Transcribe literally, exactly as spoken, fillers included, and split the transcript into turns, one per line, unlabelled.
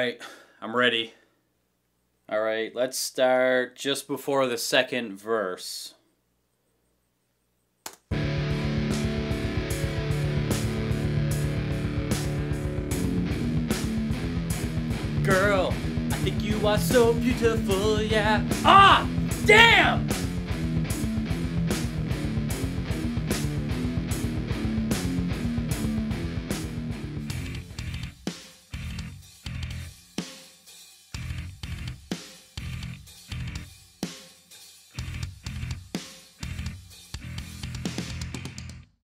Alright, I'm ready. Alright, let's start just before the second verse. Girl, I think you are so beautiful, yeah. Ah! Damn!